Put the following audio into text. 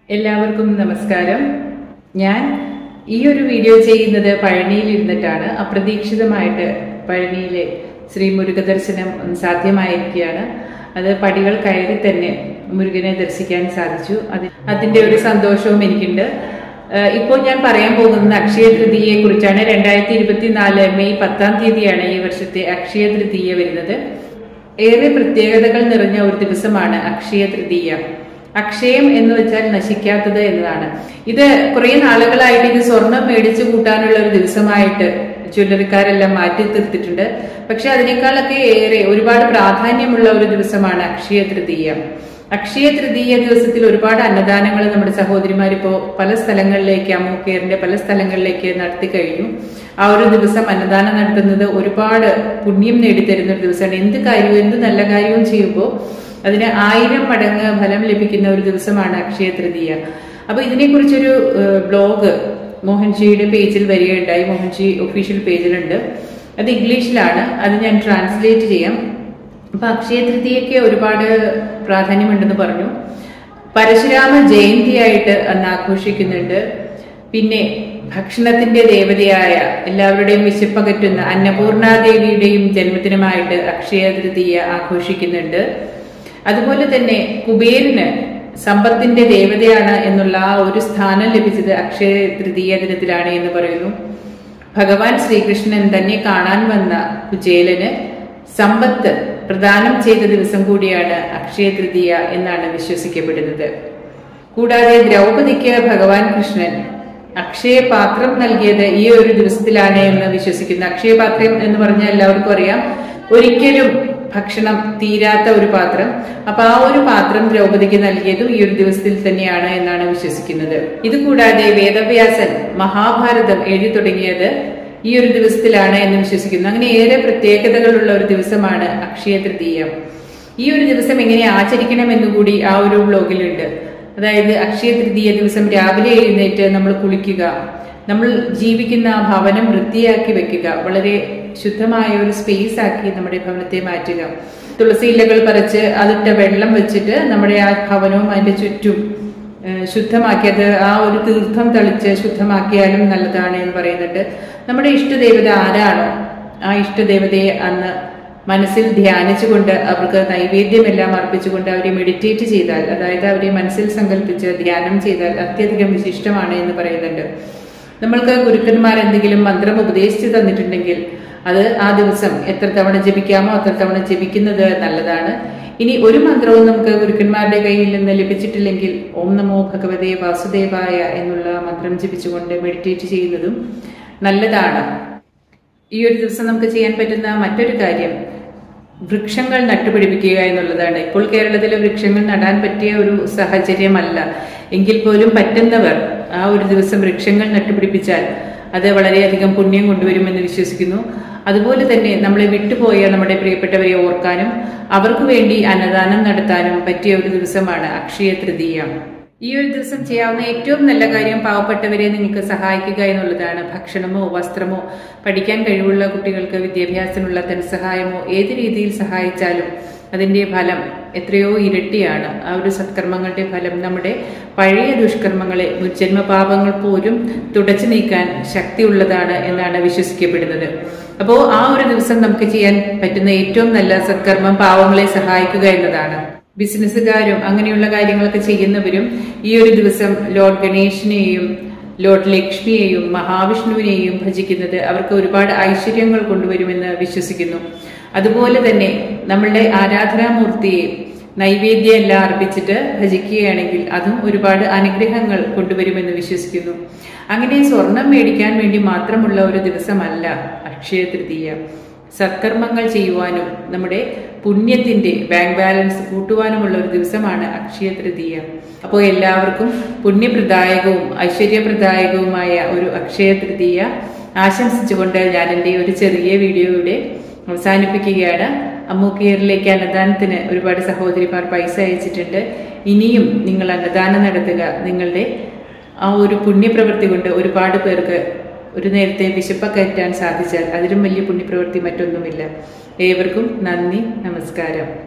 എല്ലാവർക്കും നമസ്കാരം. ഞാൻ ഈ ഒരു വീഡിയോ ചെയ്യുന്നത് പഴനിയിൽ ഇരുന്നിട്ടാണ്. അപ്രതീക്ഷിതമായിട്ട് പഴനിയിലെ ശ്രീ മുരുക ദർശനം സാധ്യമായിരിക്കുകയാണ്. അത് പടികൾ കയറി തന്നെ മുരുകനെ ദർശിക്കാൻ സാധിച്ചു. അതിന്റെ ഒരു സന്തോഷവും എനിക്കുണ്ട്. ഇപ്പോൾ ഞാൻ പറയാൻ പോകുന്നത് അക്ഷയ തൃതീയയെ കുറിച്ചാണ്. 2024 മെയ് 10 ഈ വർഷത്തെ അക്ഷയ തൃതീയ വരുന്നത്. ഏറെ പ്രത്യേകതകൾ നിറഞ്ഞ ഒരു ദിവസമാണ് അക്ഷയ തൃതീയ. അക്ഷയം എന്ന് വെച്ചാൽ നശിക്കാത്തത് എന്നതാണ്. ഇത് കുറെ നാളുകളായിട്ട് ഇത് സ്വർണം മേടിച്ചു കൂട്ടാനുള്ള ഒരു ദിവസമായിട്ട് ജ്വല്ലറിക്കാരെല്ലാം മാറ്റി തീർത്തിട്ടുണ്ട്. പക്ഷെ അതിനേക്കാളൊക്കെ ഏറെ ഒരുപാട് പ്രാധാന്യമുള്ള ഒരു ദിവസമാണ് അക്ഷയ തൃതീയ. അക്ഷയ തൃതീയ ദിവസത്തിൽ ഒരുപാട് അന്നദാനങ്ങൾ നമ്മുടെ സഹോദരിമാരിപ്പോ പല സ്ഥലങ്ങളിലേക്ക്, അമ്മൂക്കേറിന്റെ പല സ്ഥലങ്ങളിലേക്ക് നടത്തി കഴിഞ്ഞു. ആ ഒരു ദിവസം അന്നദാനം നടത്തുന്നത് ഒരുപാട് പുണ്യം നേടിത്തരുന്ന ഒരു ദിവസമാണ്. എന്ത് കാര്യവും എന്ത് നല്ല കാര്യവും ചെയ്യുമ്പോൾ അതിന് 1000 മടങ്ങ് ഫലം ലഭിക്കുന്ന ഒരു ദിവസമാണ് അക്ഷയ തൃതീയ. അപ്പൊ ഇതിനെക്കുറിച്ചൊരു ബ്ലോഗ് മോഹൻജിയുടെ പേജിൽ വരികയുണ്ടായി. മോഹൻജി ഒഫീഷ്യൽ പേജിലുണ്ട്. അത് ഇംഗ്ലീഷിലാണ്. അത് ഞാൻ ട്രാൻസ്ലേറ്റ് ചെയ്യാം. അപ്പൊ അക്ഷയ തൃതീയയ്ക്ക് ഒരുപാട് പ്രാധാന്യമുണ്ടെന്ന് പറഞ്ഞു. പരശുരാമ ജയന്തിയായിട്ട് അന്ന് ആഘോഷിക്കുന്നുണ്ട്. പിന്നെ ഭക്ഷണത്തിന്റെ ദേവതയായ എല്ലാവരുടെയും വിശപ്പകറ്റുന്ന അന്നപൂർണാദേവിയുടെയും ജന്മദിനമായിട്ട് അക്ഷയ തൃതീയ ആഘോഷിക്കുന്നുണ്ട്. അതുപോലെ തന്നെ കുബേരന് സമ്പത്തിന്റെ ദേവതയാണ് എന്നുള്ള ആ ഒരു സ്ഥാനം ലഭിച്ചത് അക്ഷയ തൃതീയ ദിനത്തിലാണ് എന്ന് പറയുന്നു. ഭഗവാൻ ശ്രീകൃഷ്ണൻ തന്നെ കാണാൻ വന്ന കുചേലന് സമ്പത്ത് പ്രദാനം ചെയ്ത ദിവസം കൂടിയാണ് അക്ഷയ തൃതീയ എന്നാണ് വിശ്വസിക്കപ്പെടുന്നത്. കൂടാതെ ദ്രൗപദിക്ക് ഭഗവാൻ കൃഷ്ണൻ അക്ഷയപാത്രം നൽകിയത് ഈ ഒരു ദിവസത്തിലാണ് എന്ന് വിശ്വസിക്കുന്നു. അക്ഷയപാത്രം എന്ന് പറഞ്ഞാൽ എല്ലാവർക്കും അറിയാം, ഒരിക്കലും ഭക്ഷണം തീരാത്ത ഒരു പാത്രം. അപ്പൊ ആ ഒരു പാത്രം ദ്രൗപദിക്ക് നൽകിയതും ഈ ഒരു ദിവസത്തിൽ തന്നെയാണ് എന്നാണ് വിശ്വസിക്കുന്നത്. ഇതുകൂടാതെ വേദവ്യാസൻ മഹാഭാരതം എഴുതി തുടങ്ങിയത് ഈ ഒരു ദിവസത്തിലാണ് എന്ന് വിശ്വസിക്കുന്നു. അങ്ങനെ ഏറെ പ്രത്യേകതകളുള്ള ഒരു ദിവസമാണ് അക്ഷയ തൃതീയ. ഈ ഒരു ദിവസം എങ്ങനെ ആചരിക്കണം എന്നുകൂടി ആ ഒരു ബ്ലോഗിലുണ്ട്. അതായത് അക്ഷയ തൃതീയ ദിവസം രാവിലെ എഴുന്നേറ്റ് നമ്മൾ കുളിക്കുക, നമ്മൾ ജീവിക്കുന്ന ഭവനം വൃത്തിയാക്കി വെക്കുക, വളരെ ശുദ്ധമായ ഒരു സ്പേസ് ആക്കി നമ്മുടെ ഭവനത്തെ മാറ്റുക. തുളസി ഇലകൾ പറിച്ച് അതിട്ട വെള്ളം വെച്ചിട്ട് നമ്മുടെ ആ ഭവനവും അതിന്റെ ചുറ്റും ശുദ്ധമാക്കിയത് ആ ഒരു തീർത്ഥം തളിച്ച് ശുദ്ധമാക്കിയാലും നല്ലതാണ് എന്ന് പറയുന്നുണ്ട്. നമ്മുടെ ഇഷ്ടദേവത ആരാണോ ആ ഇഷ്ടദേവതയെ അന്ന് മനസ്സിൽ ധ്യാനിച്ചുകൊണ്ട് അവർക്ക് നൈവേദ്യമെല്ലാം അർപ്പിച്ചുകൊണ്ട് അവരെ മെഡിറ്റേറ്റ് ചെയ്താൽ, അതായത് അവരെ മനസ്സിൽ സങ്കല്പിച്ച് ധ്യാനം ചെയ്താൽ അത്യധികം വിശിഷ്ടമാണ് എന്ന് പറയുന്നുണ്ട്. നമ്മൾക്ക് ഗുരുക്കന്മാർ എന്തെങ്കിലും മന്ത്രം ഉപദേശിച്ചു തന്നിട്ടുണ്ടെങ്കിൽ അത് ആ ദിവസം എത്ര തവണ ജപിക്കാമോ അത്ര തവണ ജപിക്കുന്നത് നല്ലതാണ്. ഇനി ഒരു മന്ത്രവും നമുക്ക് ഗുരുക്കന്മാരുടെ കയ്യിൽ നിന്ന് ലഭിച്ചിട്ടില്ലെങ്കിൽ ഓം നമോ ഭഗവതേ വാസുദേവായ എന്നുള്ള മന്ത്രം ജപിച്ചുകൊണ്ട് മെഡിറ്റേറ്റ് ചെയ്യുന്നതും നല്ലതാണ്. ഈ ഒരു ദിവസം നമുക്ക് ചെയ്യാൻ പറ്റുന്ന മറ്റൊരു കാര്യം വൃക്ഷങ്ങൾ നട്ടുപിടിപ്പിക്കുക എന്നുള്ളതാണ്. ഇപ്പോൾ കേരളത്തിലെ വൃക്ഷങ്ങൾ നടാൻ പറ്റിയ ഒരു സാഹചര്യമല്ല. എങ്കിൽ പോലും പറ്റുന്നവർ ആ ഒരു ദിവസം വൃക്ഷങ്ങൾ നട്ടുപിടിപ്പിച്ചാൽ അത് വളരെയധികം പുണ്യം കൊണ്ടുവരുമെന്ന് വിശ്വസിക്കുന്നു. അതുപോലെ തന്നെ നമ്മളെ വിട്ടുപോയ നമ്മുടെ പ്രിയപ്പെട്ടവരെ ഓർക്കാനും അവർക്ക് വേണ്ടി അന്നദാനം നടത്താനും പറ്റിയ ഒരു ദിവസമാണ് അക്ഷയ തൃതീയ. ഈ ഒരു ദിവസം ചെയ്യാവുന്ന ഏറ്റവും നല്ല കാര്യം പാവപ്പെട്ടവരെ നിങ്ങൾക്ക് സഹായിക്കുക എന്നുള്ളതാണ്. ഭക്ഷണമോ വസ്ത്രമോ പഠിക്കാൻ കഴിവുള്ള കുട്ടികൾക്ക് വിദ്യാഭ്യാസത്തിനുള്ള ധനസഹായമോ ഏത് രീതിയിൽ സഹായിച്ചാലും അതിന്റെ ഫലം എത്രയോ ഇരട്ടിയാണ്. ആ ഒരു സത്കർമ്മങ്ങളുടെ ഫലം നമ്മുടെ പഴയ ദുഷ്കർമ്മങ്ങളെ, മുജ്ജന്മപാപങ്ങൾ പോലും തുടച്ചു നീക്കാൻ ശക്തിയുള്ളതാണ് എന്നാണ് വിശ്വസിക്കപ്പെടുന്നത്. അപ്പോൾ ആ ഒരു ദിവസം നമുക്ക് ചെയ്യാൻ പറ്റുന്ന ഏറ്റവും നല്ല സത്കർമ്മം പാവങ്ങളെ സഹായിക്കുക എന്നതാണ്. ബിസിനസ്സുകാരും അങ്ങനെയുള്ള കാര്യങ്ങളൊക്കെ ചെയ്യുന്നവരും ഈ ഒരു ദിവസം ലോർഡ് ഗണേശനെയും ലോർഡ് ലക്ഷ്മിയെയും മഹാവിഷ്ണുവിനെയും ഭജിക്കുന്നത് അവർക്ക് ഒരുപാട് ഐശ്വര്യങ്ങൾ കൊണ്ടുവരുമെന്ന് വിശ്വസിക്കുന്നു. അതുപോലെ തന്നെ നമ്മളുടെ ആരാധനാമൂർത്തിയെ നൈവേദ്യം എല്ലാം അർപ്പിച്ചിട്ട് ഭജിക്കുകയാണെങ്കിൽ അതും ഒരുപാട് അനുഗ്രഹങ്ങൾ കൊണ്ടുവരുമെന്ന് വിശ്വസിക്കുന്നു. അങ്ങനെ സ്വർണം മേടിക്കാൻ വേണ്ടി മാത്രമുള്ള ഒരു ദിവസമല്ല അക്ഷയ തൃതീയ. സത്കർമ്മങ്ങൾ ചെയ്യുവാനും നമ്മുടെ പുണ്യത്തിന്റെ ബാങ്ക് ബാലൻസ് കൂട്ടുവാനുമുള്ള ഒരു ദിവസമാണ് അക്ഷയ തൃതീയ. അപ്പോൾ എല്ലാവർക്കും പുണ്യപ്രദായകവും ഐശ്വര്യപ്രദായകവുമായ ഒരു അക്ഷയ തൃതീയ ആശംസിച്ചുകൊണ്ട് ഞാൻ എൻ്റെ ഒരു ചെറിയ വീഡിയോയുടെ അവസാനിപ്പിക്കുകയാണ്. അമ്മൂക്കേറിലേക്ക് അന്നദാനത്തിന് ഒരുപാട് സഹോദരിമാർ പൈസ അയച്ചിട്ടുണ്ട്. ഇനിയും നിങ്ങൾ അന്നദാനം നടത്തുക. നിങ്ങളുടെ ആ ഒരു പുണ്യപ്രവൃത്തി കൊണ്ട് ഒരുപാട് പേർക്ക് ഒരു നേരത്തെ വിശപ്പകറ്റാൻ സാധിച്ചാൽ അതിലും വലിയ പുണ്യപ്രവൃത്തി മറ്റൊന്നുമില്ല. ഏവർക്കും നന്ദി, നമസ്കാരം.